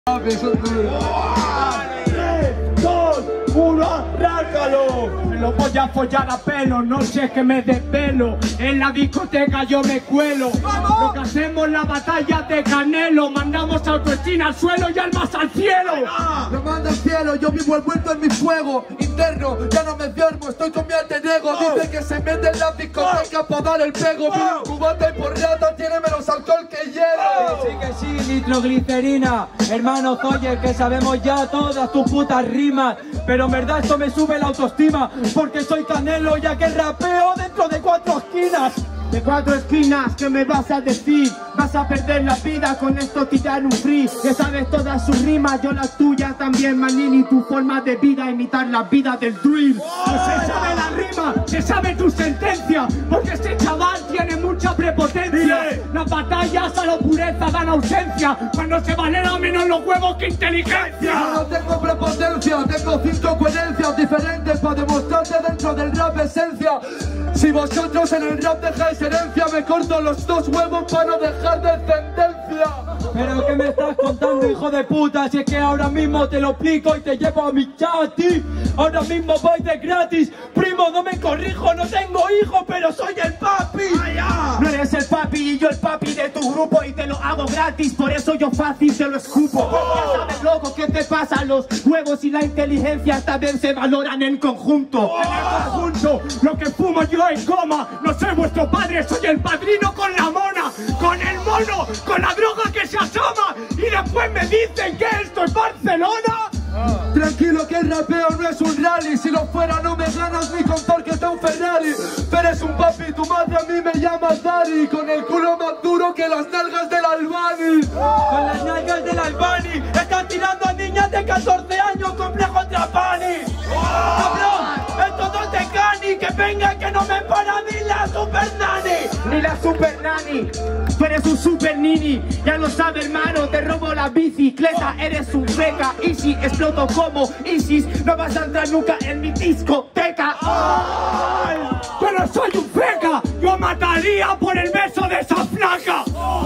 3, 2, 1, arráncalo. Me lo voy a follar a pelo, no sé que me desvelo. En la discoteca yo me cuelo. ¡Vamos! Lo que hacemos en la batalla de Canelo. Mandamos a autoestima al suelo y almas al cielo. Lo manda al cielo, yo vivo envuelto en mi fuego interno, ya no me duermo, estoy con mi alter ego. Dice que se mete en la discoteca para dar el pego. Pero un cubata y por rata tiene menos alcohol que hielo. Sí que sí, nitroglicerina. Hermano Zoyer, que sabemos ya todas tus putas rimas. Pero en verdad esto me sube la autoestima, porque soy Canelo ya que rapeo dentro de 4 esquinas. De 4 esquinas, ¿qué me vas a decir? Vas a perder la vida con esto tirar un free. Que sabes todas sus rimas, yo las tuyas también, Manini. Tu forma de vida, imitar la vida del drill. No se sabe la rima, se sabe tu sentencia, porque este chaval tiene mucha prepotencia. Las batallas a la pureza dan ausencia, cuando se valeran menos los huevos que inteligencia. Yo no tengo prepotencia, tengo 5 coherencias diferentes para demostrarte dentro del rap esencia. Si vosotros en el rap dejáis herencia, me corto los 2 huevos para no dejar descendencia. Pero ¿qué me estás contando, hijo de puta? Si es que ahora mismo te lo explico y te llevo a mi chat. Ahora mismo voy de gratis. Primo, no me corrijo, no tengo hijos, pero soy el papi. No eres el papi y yo el papi de tu grupo, y te lo hago gratis, por eso yo fácil te lo escupo. Ya sabes, loco, ¿qué te pasa? Los huevos y la inteligencia también se valoran en conjunto. En el conjunto, lo que fumo yo en coma. No soy vuestro padre, soy el padrino con la mona, con el mono, con la droga que se asoma. Y después me dicen que esto es Barcelona. Tranquilo que el rapeo no es un rally. Si lo fuera no me ganas ni con Thor que está un Ferrari. Pero eres un papi, tu madre a mí me llama Daddy, con el culo más duro que las nalgas del Albani. Con las nalgas del Albani están tirando a niñas de 14 años complejo Trapani. Cabrón, esto no te cani, que venga que no me para ni la super nani. Ni la super nani, tú eres un super nini. Ya lo sabes, hermano, te robo la bicicleta. Eres un feca, easy, exploto como Isis. No vas a entrar nunca en mi discoteca. ¡Ay! Pero soy un feca, yo mataría por el beso de esa flaca.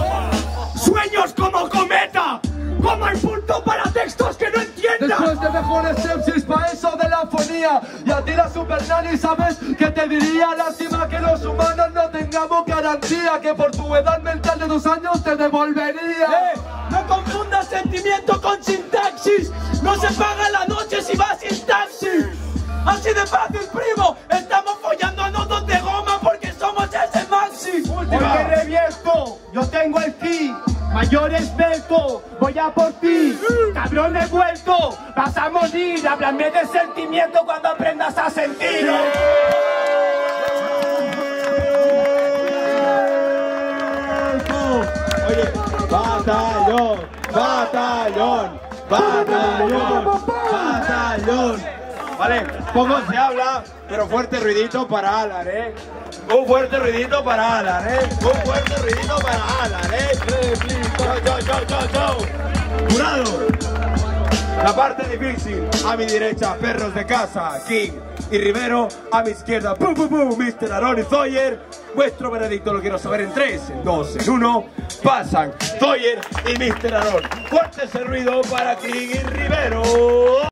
Sueños como cometa, como el punto para textos que no entiendas. Después de mejores sepsis pa' eso de la fonía. Y a ti la super nani, ¿sabes qué te diría? Lástima que los humanos no tengamos garantía, que por tu edad mental de 2 años te devolvería. No confundas sentimiento con sintaxis. No se paga la noche si vas sin taxi. Así de fácil, primo. Estamos follando a nodos de goma porque somos ese maxi. Porque revierto, yo tengo el ki, mayor esbelto, voy a por ti, cabrón he vuelto, vas a morir, háblame de sentimiento cuando aprendas a sentir. Oye, batallón, batallón, batallón, batallón. Vale, poco se habla, pero fuerte ruidito para Alan, Un fuerte ruidito para Alan, Un fuerte ruidito para Alan, Chau. Jurado. La parte difícil, a mi derecha, perros de casa, King y Rivero, a mi izquierda, Mr. Aaron y Zoyer. Vuestro veredicto lo quiero saber en 3, en 2, en 1. Pasan Zoyer y Mr. Aaron. Fuerte ese ruido para King y Rivero.